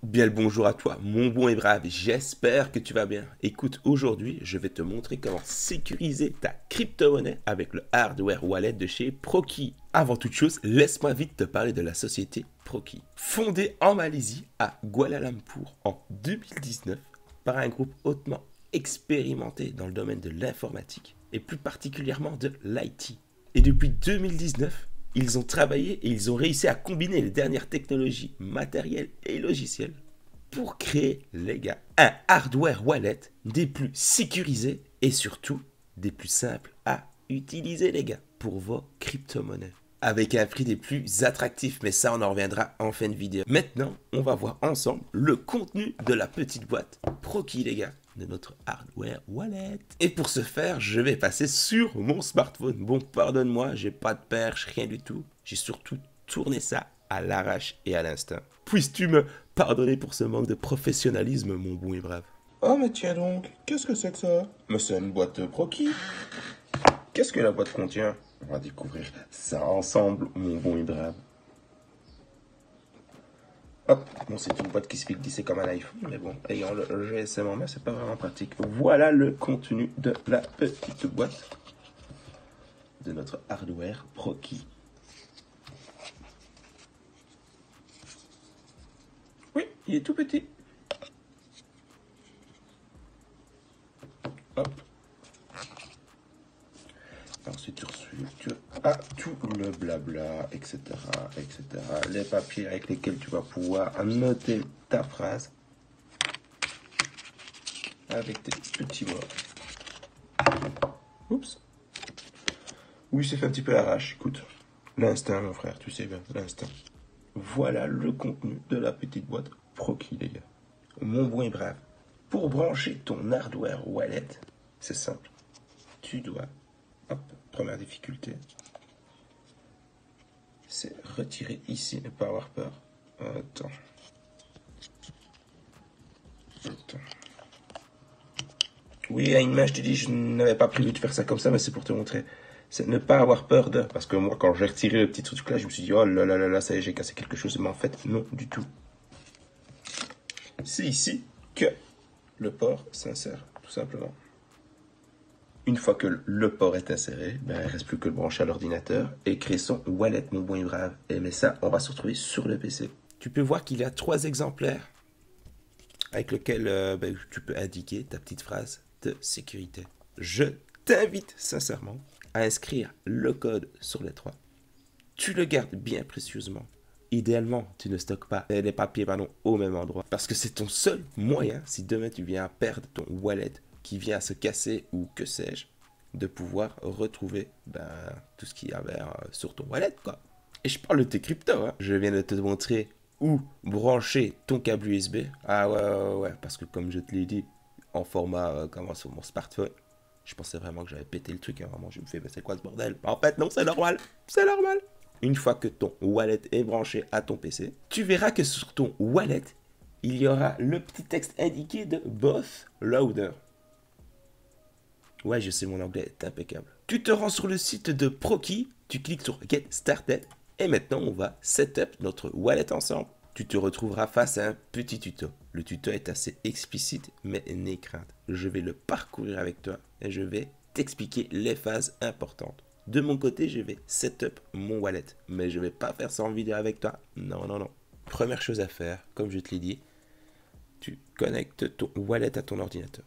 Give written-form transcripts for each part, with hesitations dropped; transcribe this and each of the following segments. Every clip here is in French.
Bien le bonjour à toi, mon bon et brave, j'espère que tu vas bien. Écoute, aujourd'hui, je vais te montrer comment sécuriser ta crypto-monnaie avec le hardware wallet de chez Proki. Avant toute chose, laisse-moi vite te parler de la société Proki. Fondée en Malaisie, à Kuala Lumpur, en 2019, par un groupe hautement expérimenté dans le domaine de l'informatique, et plus particulièrement de l'IT. Et depuis 2019, ils ont travaillé et ils ont réussi à combiner les dernières technologies matérielles et logicielles pour créer, les gars, un hardware wallet des plus sécurisés et surtout des plus simples à utiliser, les gars, pour vos crypto-monnaies. Avec un prix des plus attractifs, mais ça on en reviendra en fin de vidéo. Maintenant, on va voir ensemble le contenu de la petite boîte Proki, les gars, de notre hardware wallet. Et pour ce faire, je vais passer sur mon smartphone. Bon, pardonne-moi, j'ai pas de perche, rien du tout. J'ai surtout tourné ça à l'arrache et à l'instinct. Puisses-tu me pardonner pour ce manque de professionnalisme, mon bon et brave? Oh mais tiens donc, qu'est-ce que c'est que ça? Mais c'est une boîte Proki. Qu'est-ce que la boîte contient? On va découvrir ça ensemble, mon bon et brave. Hop, bon c'est une boîte qui se fait glisser comme un iPhone, mais bon, ayant le GSM en main, c'est pas vraiment pratique. Voilà le contenu de la petite boîte de notre hardware Proki. Oui, il est tout petit. Hop. Ensuite, tu as tout le blabla, etc., etc. Les papiers avec lesquels tu vas pouvoir noter ta phrase avec tes petits mots. Oups. Oui, c'est fait un petit peu à l'arrache. Écoute, l'instinct, mon frère, tu sais bien, l'instinct. Voilà le contenu de la petite boîte Proki, les gars. Mon bon et brave. Pour brancher ton hardware wallet, c'est simple. Tu dois, hop, première difficulté, c'est retirer ici, ne pas avoir peur. Attends. Oui, à une main, je te dis, je n'avais pas prévu de faire ça comme ça, mais c'est pour te montrer. C'est ne pas avoir peur de... Parce que moi, quand j'ai retiré le petit truc là, je me suis dit, oh là là là là, ça y est, j'ai cassé quelque chose. Mais en fait, non, du tout. C'est ici que le port s'insère, tout simplement. Une fois que le port est inséré, ben, il ne reste plus que le brancher à l'ordinateur et créer son wallet, mon bon et brave. Et mais ça, on va se retrouver sur le PC. Tu peux voir qu'il y a 3 exemplaires avec lesquels tu peux indiquer ta petite phrase de sécurité. Je t'invite sincèrement à inscrire le code sur les 3. Tu le gardes bien précieusement. Idéalement, tu ne stockes pas les papiers au même endroit. Parce que c'est ton seul moyen, si demain tu viens à perdre ton wallet, qui vient à se casser ou que sais-je, de pouvoir retrouver tout ce qu'il y avait sur ton wallet, quoi. Et je parle de tes cryptos, hein. Je viens de te montrer où brancher ton câble USB. Ah ouais, parce que comme je te l'ai dit, en format comment sur mon smartphone, je pensais vraiment que j'avais pété le truc, hein. Vraiment, je me fais, mais c'est quoi ce bordel? En fait, non, c'est normal, c'est normal. Une fois que ton wallet est branché à ton PC, tu verras que sur ton wallet, il y aura le petit texte indiqué de Both Loader. Ouais, je sais, mon anglais est impeccable. Tu te rends sur le site de Proki, tu cliques sur Get Started, et maintenant on va setup notre wallet ensemble. Tu te retrouveras face à un petit tuto. Le tuto est assez explicite, mais n'aie crainte. Je vais le parcourir avec toi et je vais t'expliquer les phases importantes. De mon côté, je vais setup mon wallet, mais je ne vais pas faire ça en vidéo avec toi. Non, non, non. Première chose à faire, comme je te l'ai dit, tu connectes ton wallet à ton ordinateur.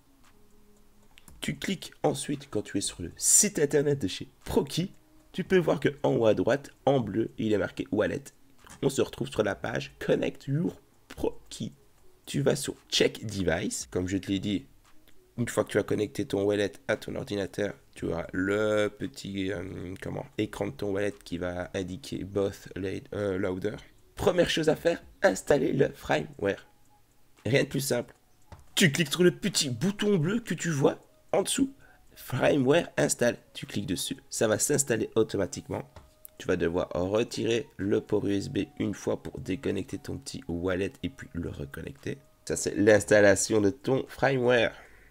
Tu cliques ensuite quand tu es sur le site internet de chez Proki. Tu peux voir qu'en haut à droite, en bleu, il est marqué Wallet. On se retrouve sur la page Connect Your Proki. Tu vas sur Check Device. Comme je te l'ai dit, une fois que tu as connecté ton wallet à ton ordinateur, tu auras le petit écran de ton wallet qui va indiquer Both Loader. Première chose à faire, installer le firmware. Rien de plus simple. Tu cliques sur le petit bouton bleu que tu vois en dessous. Firmware install. Tu cliques dessus. Ça va s'installer automatiquement. Tu vas devoir retirer le port USB une fois pour déconnecter ton petit wallet et puis le reconnecter. Ça, c'est l'installation de ton firmware.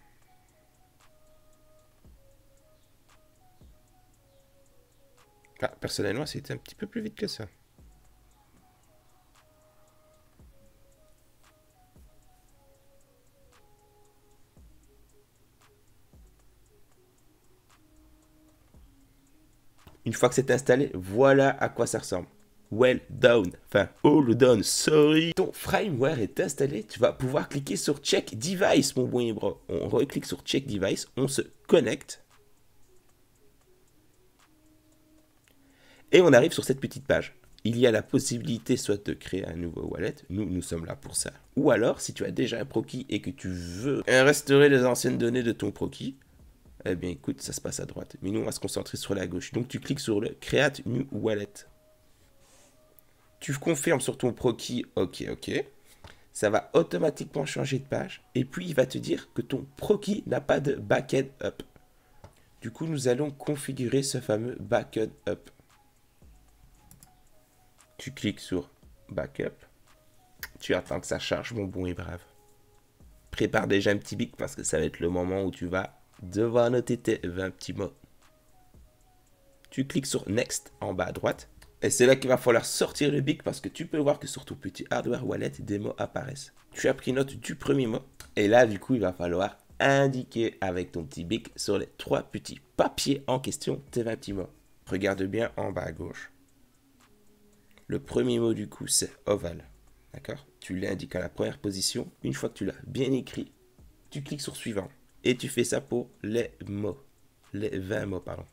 Ah, personnellement, c'était un petit peu plus vite que ça. Une fois que c'est installé, voilà à quoi ça ressemble. Well done, enfin all done, sorry. Ton firmware est installé, tu vas pouvoir cliquer sur Check Device, mon bon bro. On reclique sur Check Device, on se connecte. Et on arrive sur cette petite page. Il y a la possibilité soit de créer un nouveau wallet, nous sommes là pour ça. Ou alors, si tu as déjà un Proki et que tu veux restaurer les anciennes données de ton Proki, eh bien écoute, ça se passe à droite. Mais nous, on va se concentrer sur la gauche. Donc tu cliques sur le Create New Wallet. Tu confirmes sur ton Proki, ok. Ça va automatiquement changer de page. Et puis, il va te dire que ton Proki n'a pas de backend up. Du coup, nous allons configurer ce fameux backend up. Tu cliques sur Backup. Tu attends que ça charge, mon bon et brave. Prépare déjà un petit bic parce que ça va être le moment où tu vas devoir noter tes 20 petits mots. Tu cliques sur Next en bas à droite. Et c'est là qu'il va falloir sortir le bic parce que tu peux voir que sur ton petit hardware wallet, des mots apparaissent. Tu as pris note du premier mot. Et là, du coup, il va falloir indiquer avec ton petit bic sur les 3 petits papiers en question tes 20 petits mots. Regarde bien en bas à gauche. Le premier mot, du coup, c'est ovale. D'accord? Tu l'indiques à la première position. Une fois que tu l'as bien écrit, tu cliques sur suivant. Et tu fais ça pour les mots. Les 20 mots, pardon.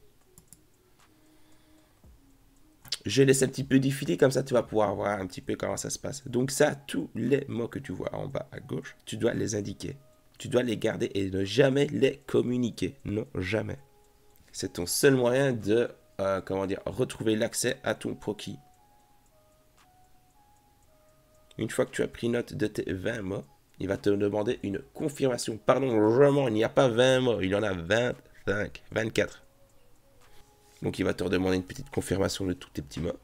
Je laisse un petit peu défiler, comme ça tu vas pouvoir voir un petit peu comment ça se passe. Donc ça, tous les mots que tu vois en bas à gauche, tu dois les indiquer. Tu dois les garder et ne jamais les communiquer. Non, jamais. C'est ton seul moyen de, retrouver l'accès à ton Proki. Une fois que tu as pris note de tes 20 mots, il va te demander une confirmation. Pardon, vraiment, il n'y a pas 20 mots, il y en a 25, 24. Donc il va te redemander une petite confirmation de tous tes petits mots.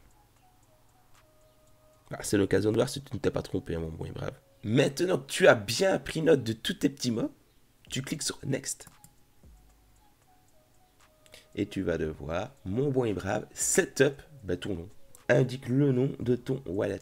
Ah, c'est l'occasion de voir si tu ne t'es pas trompé, mon bon et brave. Maintenant que tu as bien pris note de tous tes petits mots, tu cliques sur Next. Et tu vas devoir, mon bon et brave, setup ton nom. Indique le nom de ton wallet.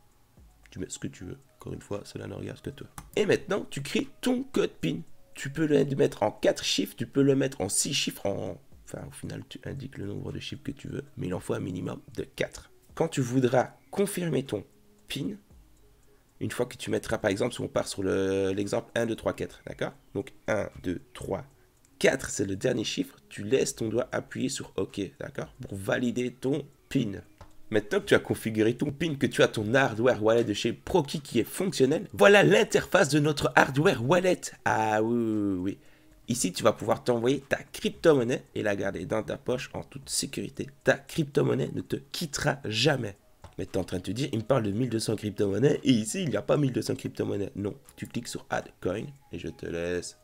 Tu mets ce que tu veux. Encore une fois, cela ne regarde que toi. Et maintenant, tu crées ton code PIN. Tu peux le mettre en 4 chiffres, tu peux le mettre en 6 chiffres, Enfin, au final, tu indiques le nombre de chiffres que tu veux, mais il en faut un minimum de 4. Quand tu voudras confirmer ton PIN, une fois que tu mettras, par exemple, si on part sur l'exemple 1, 2, 3, 4, d'accord? Donc 1, 2, 3, 4, c'est le dernier chiffre. Tu laisses ton doigt appuyer sur OK, d'accord? Pour valider ton PIN. Maintenant que tu as configuré ton PIN, que tu as ton hardware wallet de chez Proki qui est fonctionnel, voilà l'interface de notre hardware wallet. Ah oui. Ici, tu vas pouvoir t'envoyer ta crypto-monnaie et la garder dans ta poche en toute sécurité. Ta crypto-monnaie ne te quittera jamais. Mais tu es en train de te dire, il me parle de 1200 crypto-monnaies et ici, il n'y a pas 1200 crypto-monnaies. Non, tu cliques sur Add Coin et je te laisse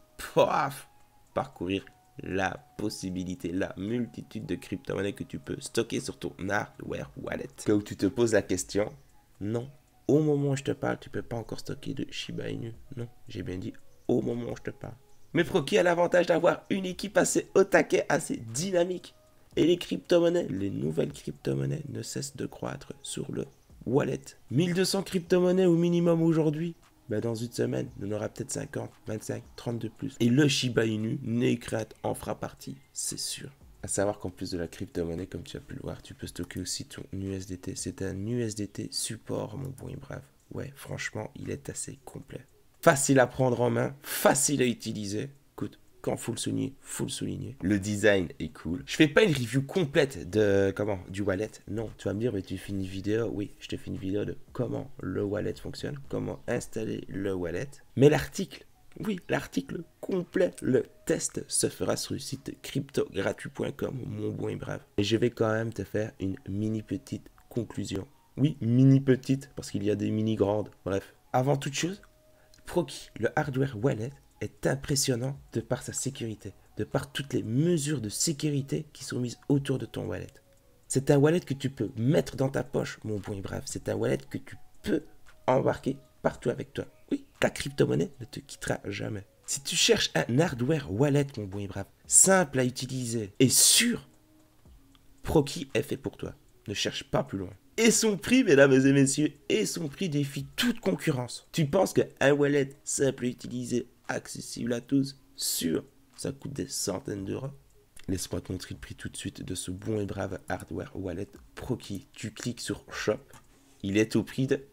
parcourir la possibilité, la multitude de crypto-monnaies que tu peux stocker sur ton hardware wallet. Là où tu te poses la question, non, au moment où je te parle, tu ne peux pas encore stocker de Shiba Inu. Non, j'ai bien dit au moment où je te parle. Mais Proki a l'avantage d'avoir une équipe assez au taquet, assez dynamique. Et les crypto-monnaies, les nouvelles crypto-monnaies ne cessent de croître sur le wallet. 1200 crypto-monnaies au minimum aujourd'hui. Dans une semaine, on aura peut-être 50, 25, 30 de plus. Et le Shiba Inu, Necrat en fera partie, c'est sûr. À savoir qu'en plus de la crypto-monnaie, comme tu as pu le voir, tu peux stocker aussi ton USDT. C'est un USDT support, mon bon et brave. Ouais, franchement, il est assez complet. Facile à prendre en main, facile à utiliser. Écoute, quand faut le souligner, Le design est cool. Je fais pas une review complète du wallet. Non, tu vas me dire, mais tu fais une vidéo. Oui, je te fais une vidéo de comment le wallet fonctionne, comment installer le wallet. Mais l'article complet, le test se fera sur le site cryptogratuit.com, mon bon et brave. Et je vais quand même te faire une mini petite conclusion. Oui, mini petite, parce qu'il y a des mini grandes. Bref, avant toute chose, Proki, le hardware wallet, est impressionnant de par sa sécurité, de par toutes les mesures de sécurité qui sont mises autour de ton wallet. C'est un wallet que tu peux mettre dans ta poche, mon bon et brave. C'est un wallet que tu peux embarquer partout avec toi. Oui, ta crypto-monnaie ne te quittera jamais. Si tu cherches un hardware wallet, mon bon et brave, simple à utiliser et sûr, Proki est fait pour toi. Ne cherche pas plus loin. Et son prix, mesdames et messieurs, défie toute concurrence. Tu penses qu'un wallet simple à utiliser, accessible à tous, sûr, ça coûte des centaines d'euros? laisse-moi te montrer le prix tout de suite de ce bon et brave hardware wallet Proki. Tu cliques sur Shop. Il est au prix de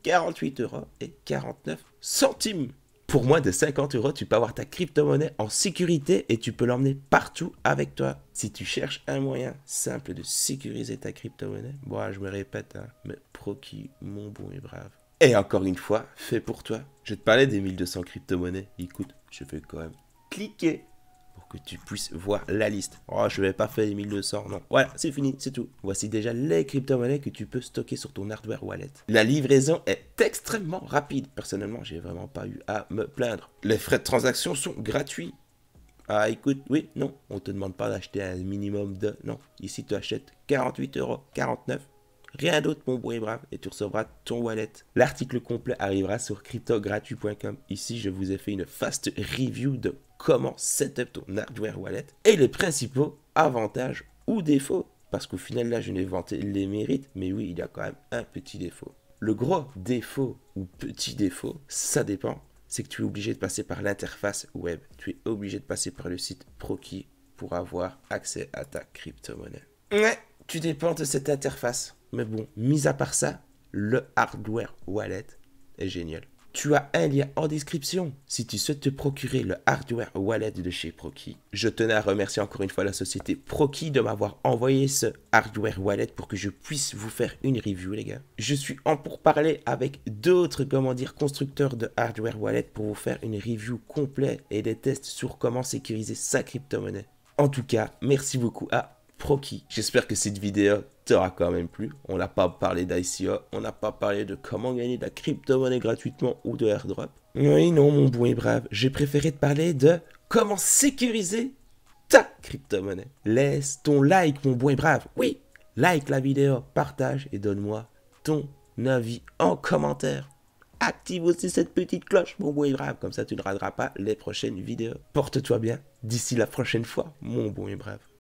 48,49 €. Pour moins de 50 €, tu peux avoir ta crypto-monnaie en sécurité et tu peux l'emmener partout avec toi. Si tu cherches un moyen simple de sécuriser ta crypto-monnaie, bon, je me répète, hein, mais Proki, mon bon et brave. Et encore une fois, fait pour toi. Je te parlais des 1200 crypto-monnaies. Écoute, je vais quand même cliquer pour que tu puisses voir la liste. Oh, je vais pas faire les 1200, non. Voilà, c'est fini, c'est tout. Voici déjà les crypto-monnaies que tu peux stocker sur ton hardware wallet. La livraison est extrêmement rapide. Personnellement, j'ai vraiment pas eu à me plaindre. Les frais de transaction sont gratuits. Ah, écoute, oui, non, on te demande pas d'acheter un minimum de... Non, ici tu achètes 48,49 €. Rien d'autre, mon bon et brave, et tu recevras ton wallet. L'article complet arrivera sur cryptogratuit.com. Ici, je vous ai fait une fast review de comment setup ton hardware wallet et les principaux avantages ou défauts. Parce qu'au final, là, je n'ai vanté les mérites, mais oui, il y a quand même un petit défaut. Le gros défaut ou petit défaut, ça dépend, c'est que tu es obligé de passer par l'interface web. Tu es obligé de passer par le site Proki pour avoir accès à ta crypto-monnaie. Ouais, tu dépends de cette interface. Mais bon, mis à part ça, le hardware wallet est génial. Tu as un lien en description si tu souhaites te procurer le hardware wallet de chez Proki. Je tenais à remercier encore une fois la société Proki de m'avoir envoyé ce hardware wallet pour que je puisse vous faire une review, les gars. Je suis en pourparlers avec d'autres, constructeurs de hardware wallet pour vous faire une review complète et des tests sur comment sécuriser sa crypto-monnaie. En tout cas, merci beaucoup à Proki. J'espère que cette vidéo t'aura quand même plu. On n'a pas parlé d'ICO, on n'a pas parlé de comment gagner de la crypto-monnaie gratuitement ou de airdrop. Oui, non, mon bon et brave, j'ai préféré te parler de comment sécuriser ta crypto-monnaie. Laisse ton like, mon bon et brave. Oui, like la vidéo, partage et donne-moi ton avis en commentaire. Active aussi cette petite cloche, mon bon et brave, comme ça tu ne rateras pas les prochaines vidéos. Porte-toi bien, d'ici la prochaine fois, mon bon et brave.